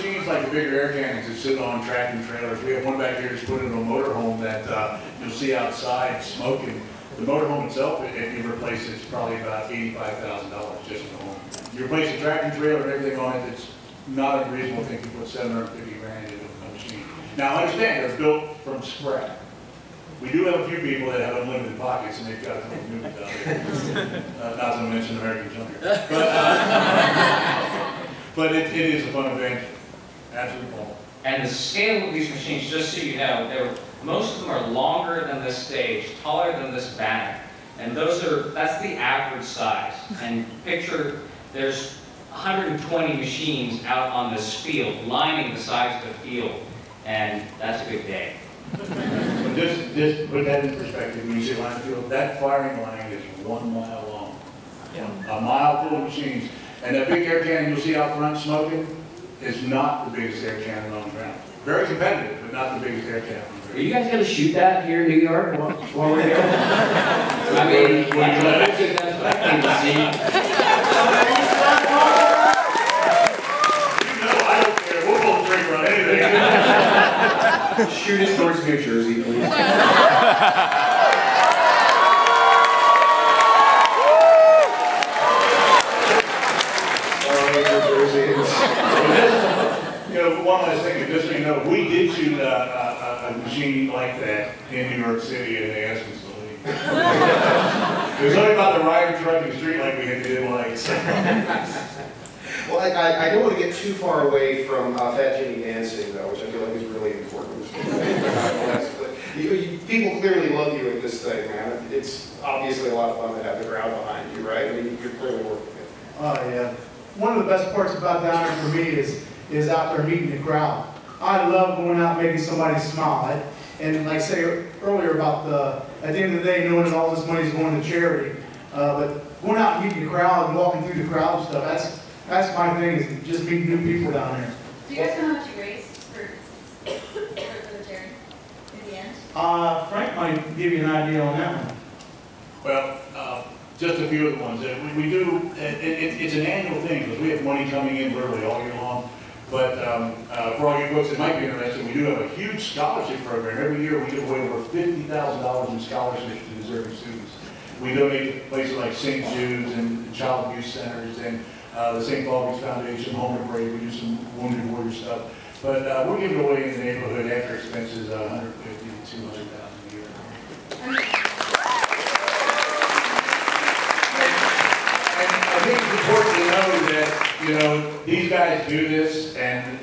machines like the bigger air cannons that sit on tractor trailers. We have one back here that's put in a motorhome that you'll see outside smoking. The motorhome itself, if you replace it, it's probably about $85,000 just for the home. You replace the tractor trailer and everything on it, it's not unreasonable to think you put 750 grand into a machine. Now, understand, they're built from scratch. We do have a few people that have unlimited pockets and they've got a couple of movies out there. Not to mention American Junker. But it is a fun event. Absolutely fun. And the scale of these machines, just so you know, most of them are longer than this stage, taller than this banner. And that's the average size. And picture there's 120 machines out on this field, lining the sides of the field. And that's a good day. But just put that in perspective, when you say line of field, that firing line is 1 mile long. Yeah. A mile full of machines. And that big air cannon you'll see out front smoking is not the biggest air cannon on the ground. Very competitive, but not the biggest air cannon on the ground. Are you guys going to shoot that here in New York while we're here? I mean, that's expecting to see. You know, I don't care. We'll pull the trigger on anything. Shoot it towards New Jersey, please. One last thing, just so you know, we did shoot a machine like that in New York City at the Aspen facility. It was only about the rider trucking street like we had to do like. Well, I don't want to get too far away from Fat Jimmy dancing, though, which I feel like is really important. People clearly love you at this thing, man. It's obviously a lot of fun to have the crowd behind you, right? I mean, you're clearly working it. Oh, yeah. One of the best parts about down here for me is out there meeting the crowd. I love going out and making somebody smile. And like I said earlier about at the end of the day, knowing that all this money is going to charity, but going out and meeting the crowd and walking through the crowd and stuff, that's my thing, is just meeting new people down here. Do you guys know how much you raised for the charity in the end? Frank might give you an idea on that one. Well, just a few of the ones. We do, it's an annual thing, because we have money coming in literally all year long. But for all you folks that might be interested, we do have a huge scholarship program. Every year we give away over $50,000 in scholarships to deserving students. We donate to places like St. Jude's and child abuse centers and the St. Paul's Foundation, Home and Brave. We do some Wounded Warrior stuff. But we're giving away in the neighborhood after expenses $150,000 to $200,000 a year. And I think it's important to know that, these guys do this, and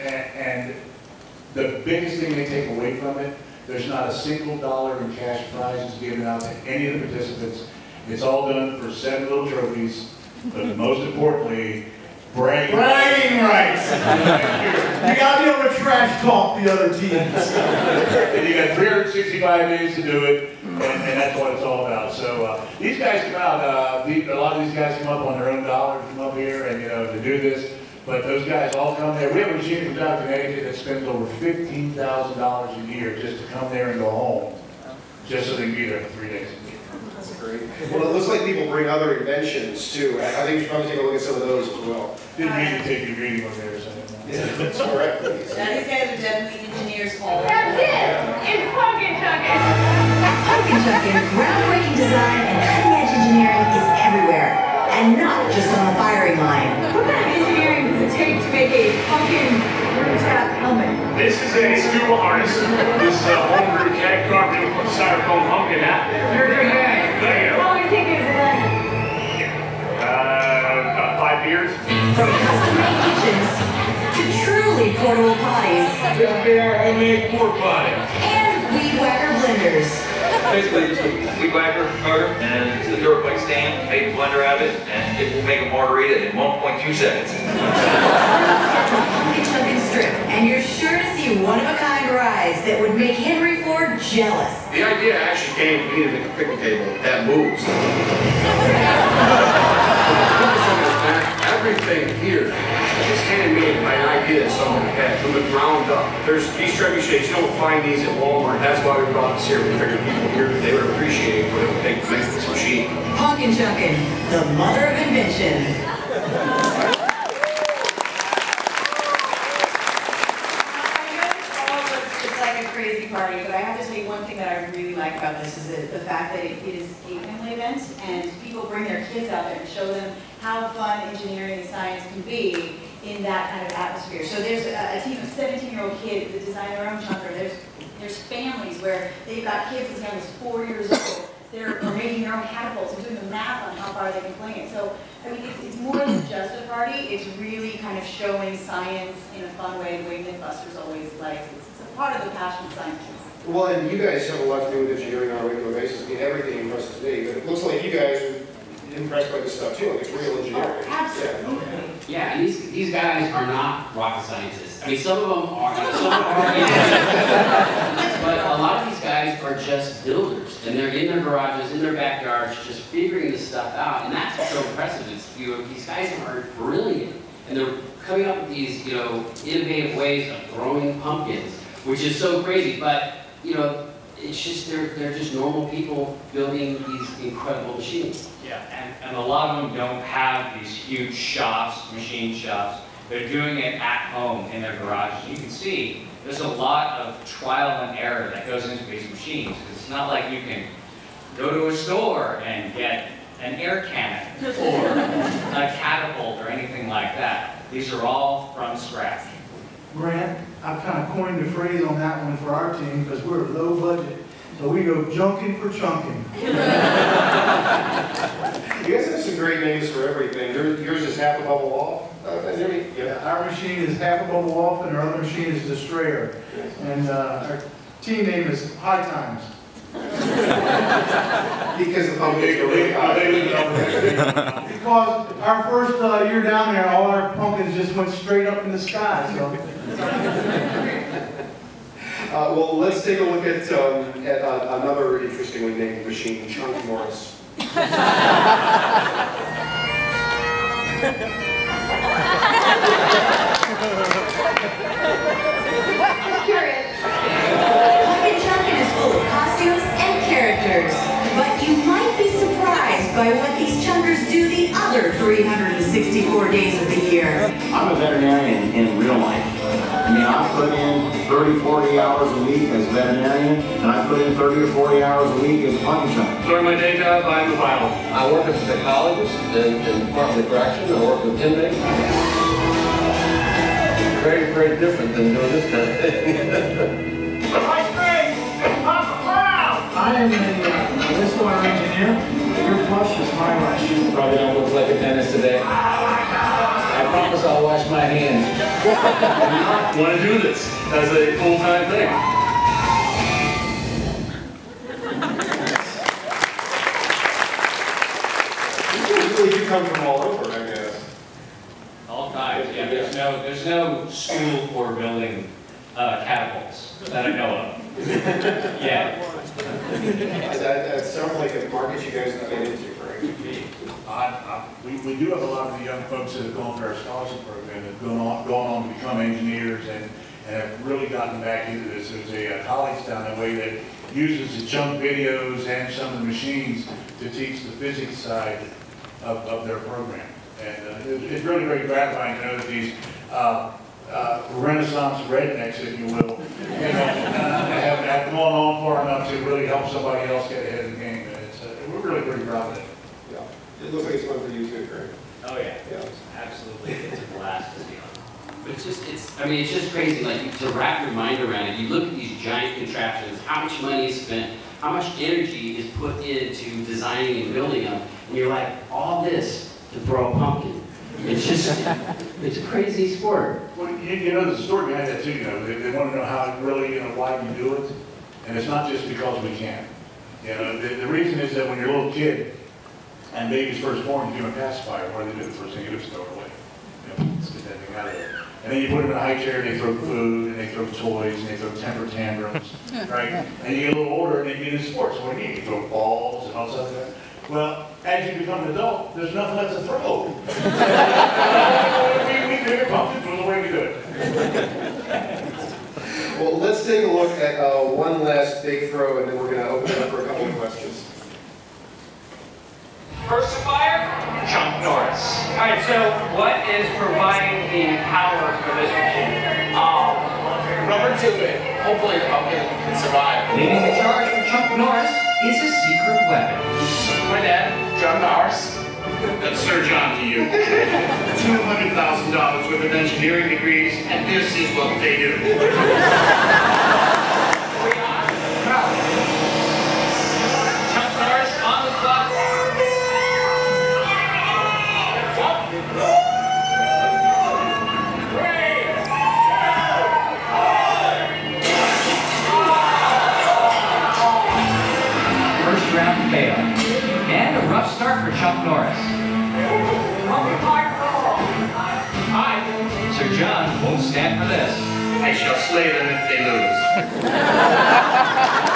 the biggest thing they take away from it, there's not a single dollar in cash prizes given out to any of the participants. It's all done for 7 little trophies, but most importantly, bragging rights. You gotta be able to trash talk the other teams. And you got 365 days to do it, and that's what it's all about. So these guys come out, a lot of these guys come up on their own dollar to come up here and to do this. But those guys all come there. We have a machine from down Connecticut that spends over $15,000 a year just to come there and go home, just so they can be there for 3 days. That's great. Well, it looks like people bring other inventions too. I think we should probably take a look at some of those as well. Didn't mean to take your reading over there, so. Yeah, that's correct. Now these guys are definitely engineers all That's it! It's Pumpkin Chuckin'! Pumpkin Chuckin', groundbreaking design and cutting-edge engineering is everywhere, and not just on the firing line. What kind of engineering does it take to make a pumpkin rooftop helmet? This is a scuba harness. This is a homebrew keg carved in a styrofoam pumpkin hat. There you go. How long do you think it's been? About 5 years. From custom-made kitchens to truly portable potties. This is our homemade pork potty. And weed whacker blenders. Basically, just a weed whacker motor and it's a dirt bike stand, make a blender out of it, and it will make a margarita in 1.2 seconds. Pumpkin Chuckin' Strip, and you're sure to see one-of-a-kind rides that would make Henry Ford jealous. The idea actually came to me to make a picnic table that moves. Everything here is handmade by an idea that someone had from the ground up. There's these trebuchets, you don't find these at Walmart. That's why we brought this here. We figured people here, they would appreciate what it would take to make this machine. Pumpkin Chuckin', the mother of invention. crazy party, but I have to tell you one thing that I really like about this is the fact that it is a family event, and people bring their kids out there and show them how fun engineering and science can be in that kind of atmosphere. So there's a team of 17-year-old kids that design their own chunker. There's families where they've got kids as young as 4 years old. They're making their own catapults and doing the math on how far they can fling it. So, I mean, it's more than just a party. It's really kind of showing science in a fun way, the way Mythbusters always likes. It's a part of the passion of science. Well, and you guys have a lot to do with engineering on a regular basis. I mean, everything impresses me, but it looks like you guys are impressed by this stuff too. Like it's real engineering. Oh, absolutely. Yeah, and these guys are not rocket scientists. I mean, some of them are, but a lot of these guys are just builders, and they're in their garages, in their backyards, just figuring this stuff out, and that's what's so impressive. It's, these guys are brilliant, and they're coming up with these, innovative ways of growing pumpkins, which is so crazy, but, it's just, they're just normal people building these incredible machines. Yeah, and a lot of them don't have these huge shops, machine shops. They're doing it at home in their garage. You can see there's a lot of trial and error that goes into these machines. It's not like you can go to a store and get an air cannon or a catapult or anything like that. These are all from scratch. Grant, I've kind of coined the phrase on that one for our team because we're low budget. So we go junking for chunking. You guys have some great names for everything. Yours is half a bubble off. Yeah, our machine is half a bubble off and our other machine is Destroyer. And our team name is High Times. Because the pumpkins are really high. Because our first year down there, all our pumpkins just went straight up in the sky. So. Well, let's take a look at another interestingly named machine, Chunk Morris. Curious. Pumpkin Chunkin is full of costumes and characters, but you might be surprised by what these chunkers do the other 364 days of the year. I'm a veterinarian in real life. I mean, I put in 30, 40 hours a week as a veterinarian, and I put in 30 or 40 hours a week as a pumpkin chunker. During my day job, I'm a pilot. I work as a psychologist in the Department of Corrections. I work with inmates. Very, very different than doing this kind of thing. I am a wastewater engineer. Your flush is my rush. Probably don't look like a dentist today. I promise I'll wash my hands. I want to do this as a full-time thing. You really do come from all over, I guess. All kinds, yeah. There's no school for building catapults that I know of. Yeah. That sounds like a market you guys have been into, Frank. We do have a lot of the young folks that have gone through our scholarship program that have gone on to become engineers and have really gotten back into this. There's a college down that way that uses the chunk videos and some of the machines to teach the physics side of their program. And it's really very gratifying to know that these Renaissance rednecks, if you will, have gone on far enough to really help somebody else get ahead of the game. We're really pretty proud of it. Yeah. It looks like it's fun for you too, Greg. Oh yeah. Absolutely. It's a blast to be on. But it's just crazy, like, to wrap your mind around it. You look at these giant contraptions, how much money is spent, how much energy is put into designing and building them, and you're like, all this to throw a pumpkin. It's just, it's a crazy sport. Well, there's a story behind that too, they want to know how really, why you do it, and it's not just because we can. The reason is that when you're a little kid, and baby's first born, you do a pacifier. What do they do? The first thing you do is throw it away. Let's get that thing out of there. And then you put them in a high chair, and they throw food, and they throw toys, and they throw temper tantrums, right? And you get a little older, and they get into sports. What do you mean? You throw balls and all stuff like that. Well, as you become an adult, there's nothing left to throw. We figure pumpkins was the way we do it. Well, let's take a look at one last big throw, and then we're going to open it up for a couple of questions. First to fire, Chunk Norris. All right, so what is providing the power for this machine? Rubber tubing. hopefully the pumpkin can survive. Leading the charge for Chuck Norris is a secret weapon. My dad, John Norris. That's Sir John to you. $200,000 worth of engineering degrees, and this is what they do. Chuck Norris on the clock. First round KO. And a rough start for Chuck Norris. Sir John won't stand for this. I shall slay them if they lose.